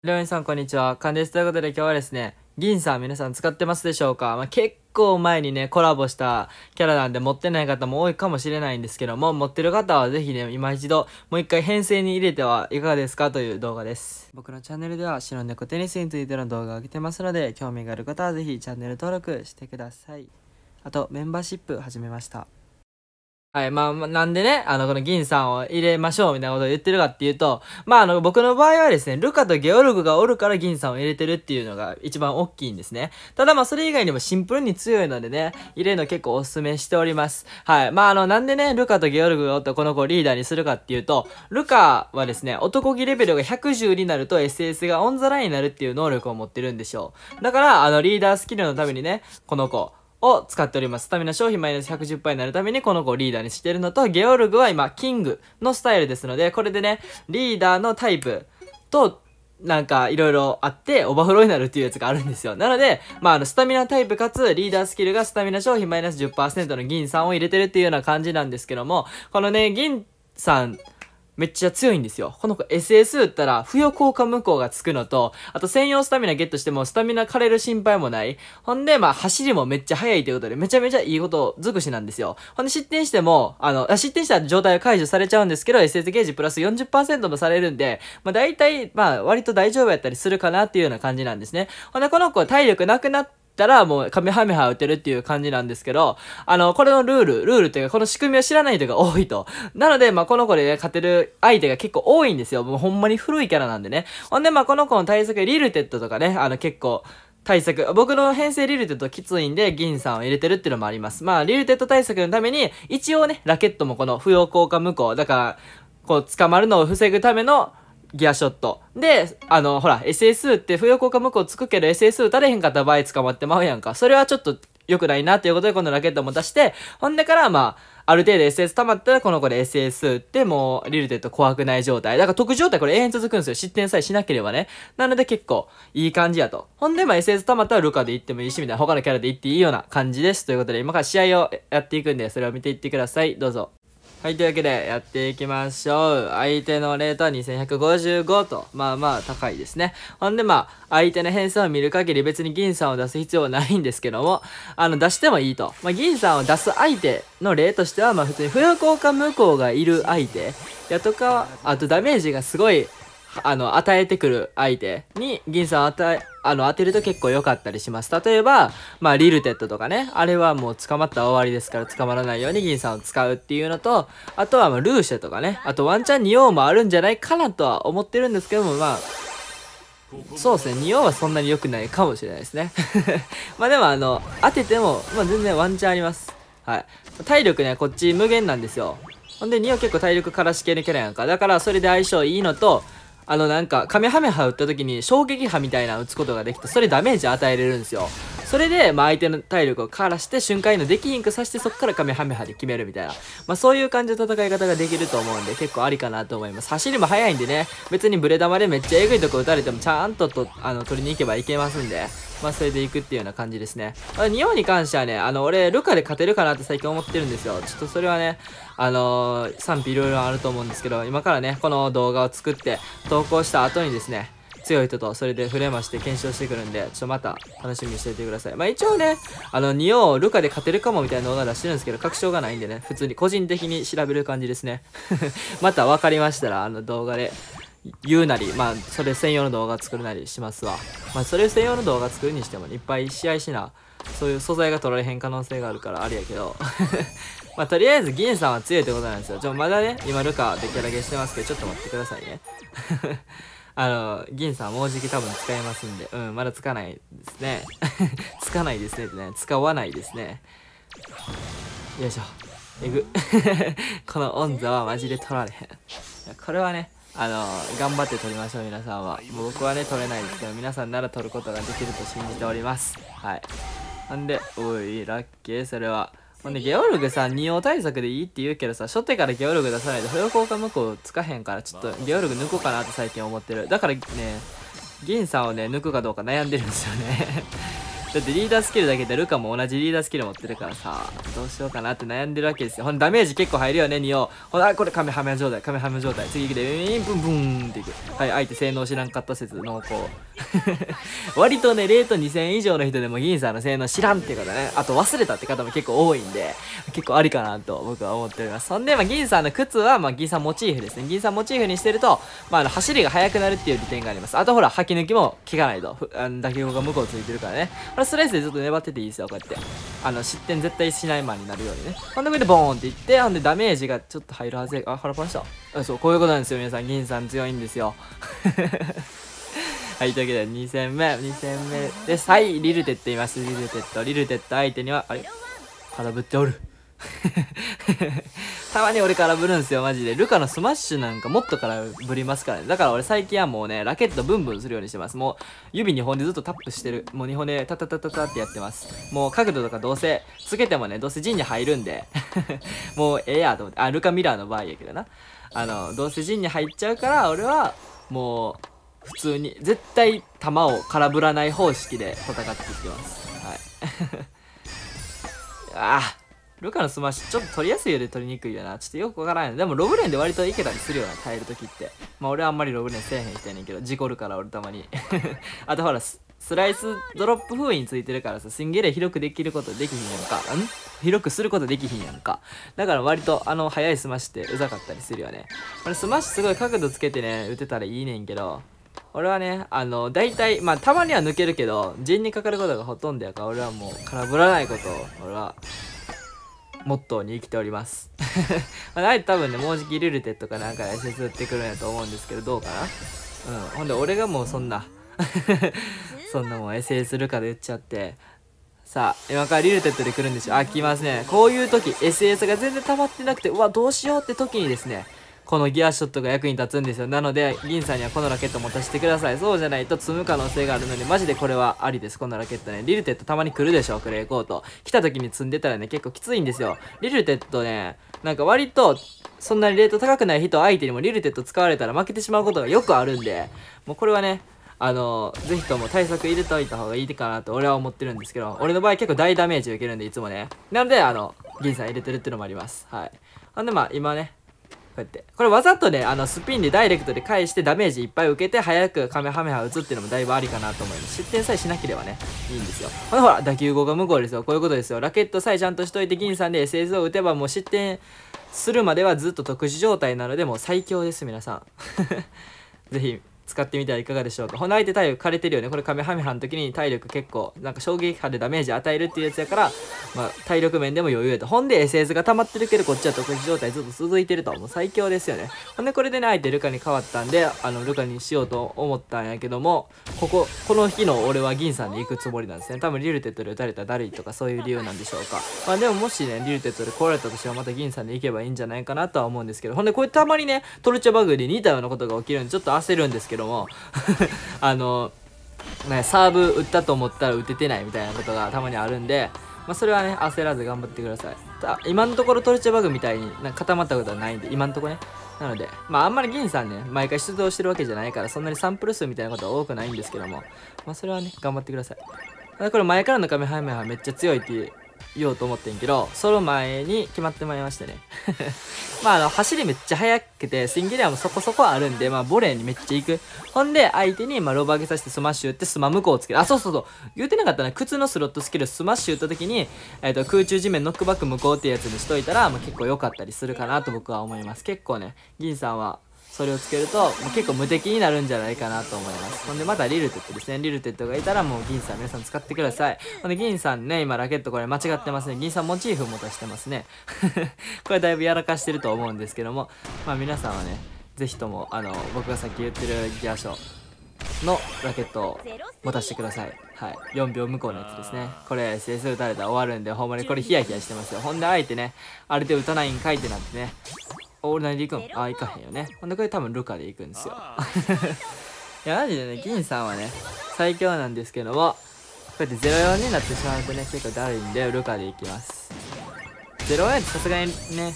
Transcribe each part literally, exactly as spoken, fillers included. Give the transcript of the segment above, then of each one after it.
りょうみさんこんにちは、カンです。ということで今日はですね、銀さん皆さん使ってますでしょうか？まあ、結構前にね、コラボしたキャラなんで持ってない方も多いかもしれないんですけども、持ってる方はぜひね、今一度もう一回編成に入れてはいかがですかという動画です。僕のチャンネルでは白猫テニスについての動画を上げてますので、興味がある方はぜひチャンネル登録してください。あと、メンバーシップ始めました。はい。まあ、まあなんでね、あの、この銀さんを入れましょうみたいなことを言ってるかっていうと、まあ、あの、僕の場合はですね、ルカとゲオルグがおるから銀さんを入れてるっていうのが一番大きいんですね。ただまあ、それ以外にもシンプルに強いのでね、入れるの結構おすすめしております。はい。まあ、あの、なんでね、ルカとゲオルグがおったこの子をリーダーにするかっていうと、ルカはですね、男気レベルがひゃくじゅうになると エスエス がオンザラインになるっていう能力を持ってるんでしょう。だから、あの、リーダースキルのためにね、この子、を使っております。スタミナ消費マイナス ひゃくじゅっパーセント になるためにこの子をリーダーにしているのと、ゲオルグは今、キングのスタイルですので、これでね、リーダーのタイプと、なんか、いろいろあって、オーバーフローになるっていうやつがあるんですよ。なので、まあ、あの、スタミナタイプかつ、リーダースキルがスタミナ消費マイナス じゅっパーセント の銀さんを入れてるっていうような感じなんですけども、このね、銀さん、めっちゃ強いんですよ。この子 エスエス 打ったら、付与効果無効がつくのと、あと専用スタミナゲットしても、スタミナ枯れる心配もない。ほんで、まあ、走りもめっちゃ速いということで、めちゃめちゃいいこと尽くしなんですよ。ほんで、失点しても、あの、失点した状態は解除されちゃうんですけど、エスエス ゲージプラス よんじゅっパーセント もされるんで、まあ、大体、まあ、割と大丈夫やったりするかなっていうような感じなんですね。ほんで、この子体力なくなって、たらもうカメハメハ打てるっていう感じなんですけど、あの、これのルール、ルールっていうかこの仕組みを知らない人が多いと。なので、まあ、この子で、ね、勝てる相手が結構多いんですよ。もうほんまに古いキャラなんでね。ほんで、まあ、この子の対策、リルテッドとかね、あの結構、対策。僕の編成リルテッドきついんで、銀さんを入れてるっていうのもあります。まあ、リルテッド対策のために、一応ね、ラケットもこの不要効果無効。だから、こう、捕まるのを防ぐための、ギアショット。で、あの、ほら、エスエス って付与効果無効つくけど エスエス 打たれへんかった場合捕まってまうやんか。それはちょっと良くないなっていうことでこのラケットも出して、ほんでからまあ、ある程度 エスエス 溜まったらこの子で エスエス 打ってもうリルテッド怖くない状態。だから得状態これ永遠続くんですよ。失点さえしなければね。なので結構いい感じやと。ほんでまあ エスエス 溜まったらルカで行ってもいいしみたいな他のキャラで行っていいような感じです。ということで今から試合をやっていくんでそれを見ていってください。どうぞ。はい、というわけでやっていきましょう。相手のレートはにせんひゃくごじゅうごと、まあまあ高いですね。ほんでまあ、相手の編成を見る限り別に銀さんを出す必要はないんですけども、あの出してもいいと。まあ銀さんを出す相手の例としては、まあ普通に付与効果無効がいる相手やとか、あとダメージがすごい、あの、与えてくる相手に銀さんを与え、あの、当てると結構良かったりします。例えば、まあ、リルテッドとかね。あれはもう捕まったら終わりですから捕まらないように銀さんを使うっていうのと、あとはまあ、ルーシェとかね。あとワンチャンニオウもあるんじゃないかなとは思ってるんですけども、まあ、そうですね。ニオウはそんなに良くないかもしれないですね。まあでもあの、当てても、まあ全然ワンチャンあります。はい。体力ね、こっち無限なんですよ。ほんで、ニオウ結構体力からし系のキャラやんか。だからそれで相性いいのと、あのなんか、カメハメハ打った時に衝撃波みたいなの打つことができて、それダメージ与えれるんですよ。それで、まあ相手の体力をからして瞬間移動できんくさしてそっからカメハメハで決めるみたいな。まあそういう感じの戦い方ができると思うんで結構ありかなと思います。走りも速いんでね、別にブレ玉でめっちゃエグいとこ打たれてもちゃんとと、あの、取りに行けばいけますんで。まあそれで行くっていうような感じですね。あ、ニオウに関してはね、あの、俺、ルカで勝てるかなって最近思ってるんですよ。ちょっとそれはね、あのー、賛否いろいろあると思うんですけど、今からね、この動画を作って投稿した後にですね、強い人とそれで触れまして検証してくるんで、ちょっとまた楽しみにしておいてください。まあ一応ね、あの、ニオウルカで勝てるかもみたいな動画出してるんですけど、確証がないんでね、普通に個人的に調べる感じですね。また分かりましたら、あの動画で言うなり、まあ、それ専用の動画作るなりしますわ。まあ、それ専用の動画作るにしても、ね、いっぱい試合しな、そういう素材が取られへん可能性があるからあれやけど。まあ、とりあえず、銀さんは強いってことなんですよ。ちょ、まだね、今ルカでキャラゲーしてますけど、ちょっと待ってくださいね。あの、銀さんもうじき多分使えますんで、うん、まだつかないですね。つかないですねってね、使わないですね。よいしょ。えぐ。このオンザはマジで取られへん。これはね、あのー、頑張って取りましょう皆さんは。僕はね取れないですけど皆さんなら取ることができると信じております。はい。なんで、おいラッキーそれは。ほんでゲオルグさニオウ対策でいいって言うけどさ、初手からゲオルグ出さないと付与効果無効つかへんから、ちょっとゲオルグ抜こうかなって最近思ってる。だからね、銀さんをね抜くかどうか悩んでるんですよね。 だってリーダースキルだけでルカも同じリーダースキル持ってるからさ、どうしようかなって悩んでるわけですよ。ほんでダメージ結構入るよね、ニオ。ほら、これカメハメ状態、カメハメ状態。次行くで、ウィーン、ブンブンっていく。はい、相手性能知らんかった説、濃厚。割とね、レートにせん以上の人でも銀さんの性能知らんっていう方ね、あと忘れたって方も結構多いんで、結構ありかなと僕は思っております。そんで、まあ、銀さんの靴は、まあ、銀さんモチーフですね。銀さんモチーフにしてると、まあ、あの走りが速くなるっていう利点があります。あとほら、吐き抜きも効かないと。あの打球が向こうついてるからね。これスライスでずっと粘ってていいですよ、こうやって。あの、失点絶対しないマンになるようにね。ほんで、これでボーンっていって、ほんでダメージがちょっと入るはずや。あ、腹パンした。あ、そう、こういうことなんですよ、皆さん。銀さん強いんですよ。はい、というわけでに戦目、に戦目です。はい、リルテッド言います。リルテッド。リルテッド相手には、あれ空振っておる。たまに俺空振るんすよ、マジで。ルカのスマッシュなんかもっと空振りますからね。だから俺最近はもうね、ラケットブンブンするようにしてます。もう指にほんでずっとタップしてる。もうにほんでタタタタタってやってます。もう角度とかどうせつけてもね、どうせ陣に入るんで。もうええやと思って。あ、ルカミラーの場合やけどな。あの、どうせ陣に入っちゃうから、俺はもう、普通に絶対球を空振らない方式で戦っていきます。はい。ああ、ルカのスマッシュちょっと取りやすいより取りにくいよな。ちょっとよくわからない。でもロブレンで割といけたりするよな、耐えるときって。まあ俺はあんまりロブレンせえへん人やねんけど、事故るから俺たまに。あとほらス、スライスドロップ封印ついてるからさ、シンゲレ広くできることできひんやんか。ん広くすることできひんやんか。だから割とあの速いスマッシュってうざかったりするよね。俺スマッシュすごい角度つけてね、打てたらいいねんけど、俺はね、あの、大体、まあ、たまには抜けるけど、陣にかかることがほとんどやから、俺はもう、空振らないことを、俺は、モットーに生きております。まあ、あえて多分ね、もうじきリルテとかなんか エスエス 打ってくるんやと思うんですけど、どうかな。うん。ほんで、俺がもうそんな、そんなもん エスエス ルカで打っちゃって、さあ、今からリルテッドで来るんですよ。あ、来ますね。こういう時、エスエス が全然溜まってなくて、うわ、どうしようって時にですね、このギアショットが役に立つんですよ。なので、銀さんにはこのラケット持たせてください。そうじゃないと積む可能性があるので、マジでこれはありです。このラケットね。リルテッドたまに来るでしょ、クレイコート。来た時に積んでたらね、結構きついんですよ。リルテッドね、なんか割と、そんなにレート高くない人相手にもリルテッド使われたら負けてしまうことがよくあるんで、もうこれはね、あの、ぜひとも対策入れておいた方がいいかなと俺は思ってるんですけど、俺の場合結構大ダメージ受けるんで、いつもね。なんで、あの、銀さん入れてるっていうのもあります。はい。ほんで、まあ、今ね、こうやって。これわざとね、あの、スピンでダイレクトで返してダメージいっぱい受けて、早くカメハメハ打つっていうのもだいぶありかなと思います。失点さえしなければね、いいんですよ。ほらほら、打球号が向こうですよ。こういうことですよ。ラケットさえちゃんとしといて、銀さんで エスエス を打てばもう失点するまではずっと特殊状態なので、もう最強です、皆さん。ぜひ。使ってみてはいかがでしょうか。ほんで相手体力枯れてるよね。これカメハメハの時に体力結構なんか衝撃波でダメージ与えるっていうやつやから、まあ体力面でも余裕やと。ほんで エスエス が溜まってるけどこっちは特殊状態ずっと続いてると。もう最強ですよね。ほんでこれでね相手ルカに変わったんで、あのルカにしようと思ったんやけども、ここ、この日の俺は銀さんで行くつもりなんですね。多分リルテッドで撃たれたらだるいとかそういう理由なんでしょうか。まあでももしね、リルテッドで来られたとしてはまた銀さんで行けばいいんじゃないかなとは思うんですけど、ほんでこれたまにね、トルチャバグで似たようなことが起きるんでちょっと焦るんですけども、あの、ね、サーブ打ったと思ったら打ててないみたいなことがたまにあるんで、まあ、それはね、焦らず頑張ってください。た今のところトルチャバグみたいになんか固まったことはないんで、今のところね。なので、まああんまり銀さんね、毎回出動してるわけじゃないから、そんなにサンプル数みたいなことは多くないんですけども、まあそれはね、頑張ってください。これ前からのカメハメハめっちゃ強いって言おうと思ってんけど、その前に決まってまいりましてね。まああの、走りめっちゃ速くて、スインギリアもそこそこあるんで、まあボレーにめっちゃ行く。ほんで、相手にまあロブ上げさせてスマッシュ打ってスマ向こうをつける。あ、そうそうそう。言うてなかったな。靴のスロットスキルスマッシュ打った時に、えっと、空中地面ノックバック向こうっていうやつにしといたら、まあ結構良かったりするかなと僕は思います。結構ね、銀さんは、それをつけると、もう結構無敵になるんじゃないかなと思います。ほんで、またリルテッドですね。リルテッドがいたらもう銀さん皆さん使ってください。ほんで、銀さんね、今ラケットこれ間違ってますね。銀さんモチーフ持たしてますね。これだいぶやらかしてると思うんですけども、まあ皆さんはね、ぜひとも、あの、僕がさっき言ってるギアショーのラケットを持たせてください。はい。よんびょう向こうのやつですね。これ エスエス 打たれたら終わるんで、ほんまにこれヒヤヒヤしてますよ。ほんで、あえてね、あれで打たないんかいってなってね。俺何で行くん？あ、行かへんよね。ほんでこれ多分ルカで行くんですよ。いや、マジでね、銀さんはね、最強なんですけども、こうやってゼロよんになってしまうとね、結構だるいんで、ルカで行きます。ゼロよんってさすがにね、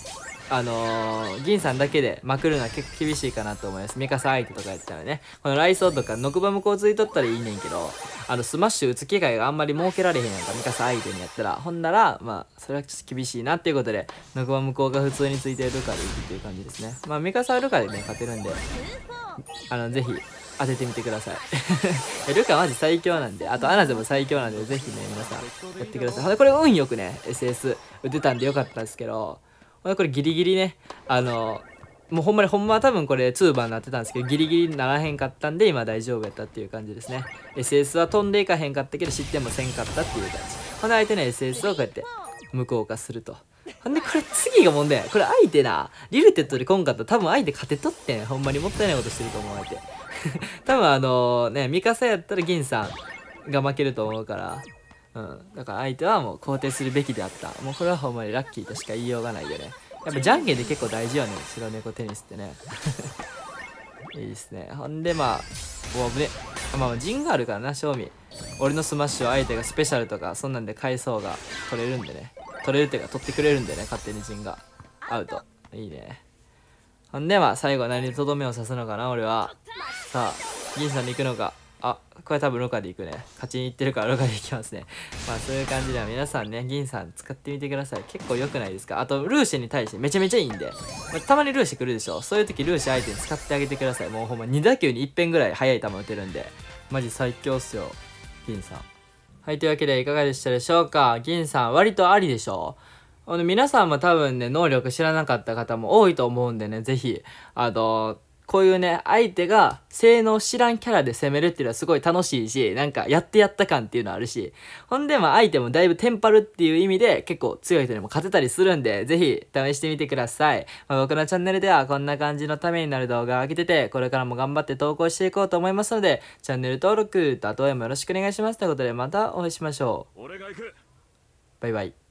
あのー、銀さんだけでまくるのは結構厳しいかなと思います。ミカサ相手とかやったらね。このライソーとかノクバ向こうついとったらいいねんけど、あの、スマッシュ打つ機会があんまり設けられへんやんか、ミカサ相手にやったら。ほんなら、まあ、それはちょっと厳しいなっていうことで、ノクバ向こうが普通についてるルカでいくっていう感じですね。まあ、ミカサはルカでね、勝てるんで、あの、ぜひ、当ててみてください。ルカマジ最強なんで、あとアナゼも最強なんで、ぜひね、皆さんやってください。ほんで、これ運よくね、エスエス 打てたんでよかったんですけど、ほんで、これギリギリね、あの、もうほんまにほんまは多分これにバンになってたんですけど、ギリギリならへんかったんで、今大丈夫やったっていう感じですね。エスエス は飛んでいかへんかったけど、失点もせんかったっていう感じ。ほんで、相手の エスエス をこうやって無効化すると。ほんで、これ次が問題。これ相手な、リルテッドで来んかったら多分相手勝てとってん。ほんまにもったいないことしてると思う相手。多分あのね、ミカサやったら銀さんが負けると思うから。うん。だから相手はもう肯定するべきであった。もうこれはほんまにラッキーとしか言いようがないよね。やっぱじゃんけんで結構大事よね。白猫テニスってね。いいですね。ほんでまあ、お危ね。まあ陣があるからな、正味。俺のスマッシュを相手がスペシャルとか、そんなんで返そうが取れるんでね。取れるっていうか取ってくれるんでね、勝手に陣が。アウト。いいね。ほんでまあ、最後何でとどめを刺すのかな、俺は。さあ、銀さんで行くのか。あ、これ多分ロカで行くね。勝ちに行ってるからロカで行きますね。まあそういう感じでは皆さんね、銀さん使ってみてください。結構良くないですか。あと、ルーシェに対してめちゃめちゃいいんで。まあ、たまにルーシェ来るでしょ。そういう時ルーシェ相手に使ってあげてください。もうほんまに打球にいっぺんぐらい速い球打てるんで。マジ最強っすよ。銀さん。はい、というわけでいかがでしたでしょうか。銀さん、割とありでしょう。あの皆さんも多分ね、能力知らなかった方も多いと思うんでね、ぜひ、あの、こういうね、相手が性能知らんキャラで攻めるっていうのはすごい楽しいし、なんかやってやった感っていうのはあるし、ほんでまあ相手もだいぶテンパるっていう意味で結構強い人にも勝てたりするんで、ぜひ試してみてください。まあ、僕のチャンネルではこんな感じのためになる動画を上げてて、これからも頑張って投稿していこうと思いますので、チャンネル登録とあと応援もよろしくお願いします。ということでまたお会いしましょう。バイバイ。